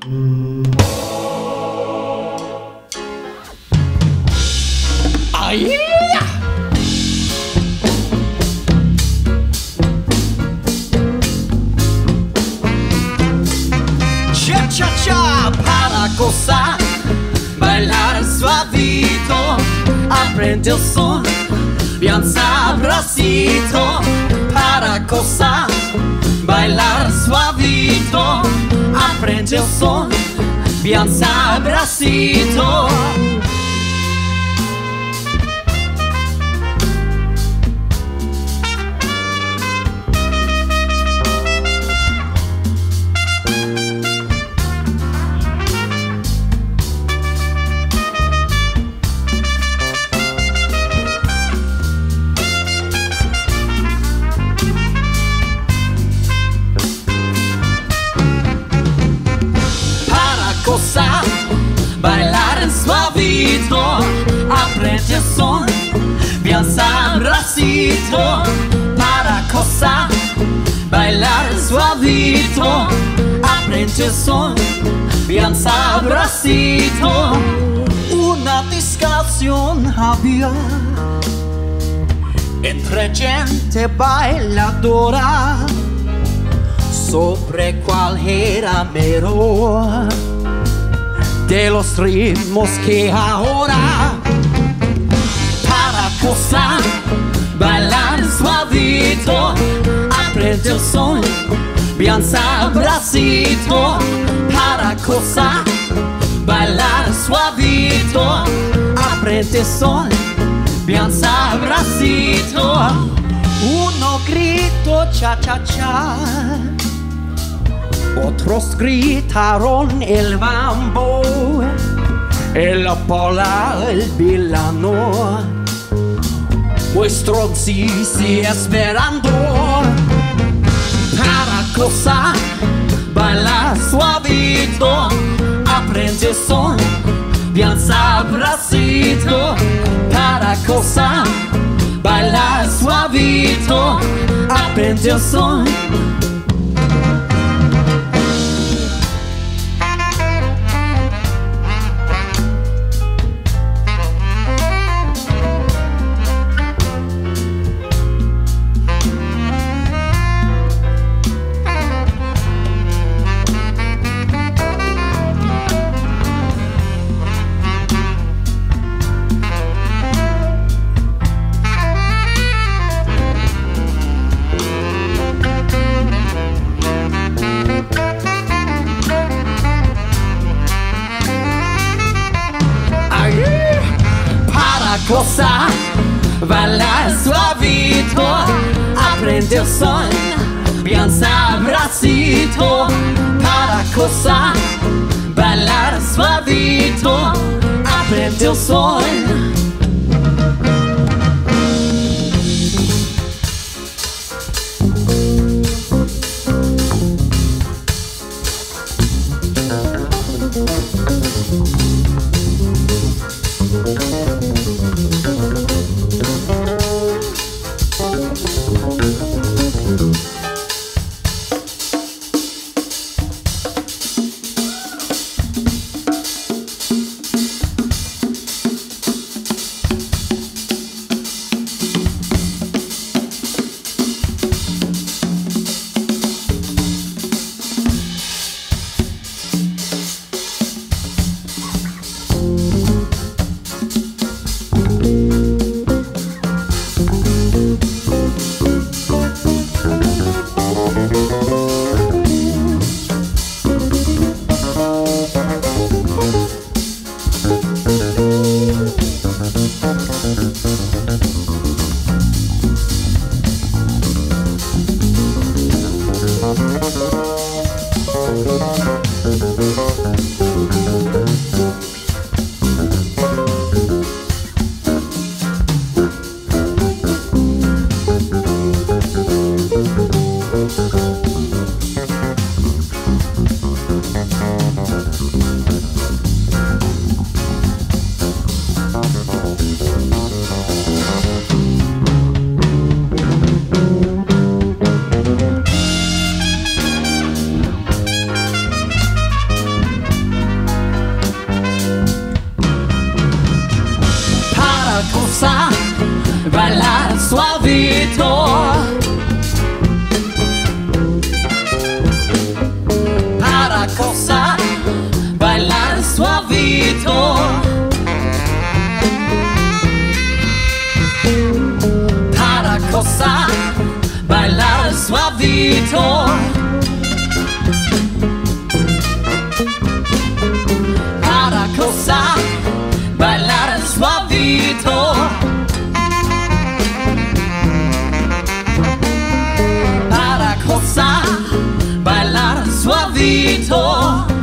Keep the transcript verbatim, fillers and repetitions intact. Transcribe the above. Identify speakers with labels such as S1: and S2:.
S1: Ay, cha cha cha, para gozar, bailar suavito, aprende el son, bien sabrosito. Para gozar, bailar suavito, aprende el son, bien sabrosito. Bailar suavito, aprende el son, bien sabrosito. Para gozar, bailar suavito, aprende el son, bien sabrosito. Una discusión había entre gente bailadora sobre cuál era mejor de los ritmos que ahora. Para gozar, bailar suavito, aprende el son, bien sabrosito. Para gozar, bailar suavito, aprende el son, bien sabrosito. Uno grito cha cha cha, otros gritaron el bambo, el pola, el vilano, vuestro sí, sí esperando. Para gozar, bailar suavito, aprende el son, bien sabrosito. Para gozar, bailar suavito, aprende el son. Gozar, bailar suavito, aprende el son, bien sabrosito. Para gozar, bailar suavito, aprende el son. suavito. Para cosa bailar suavito. Para cosa bailar suavito.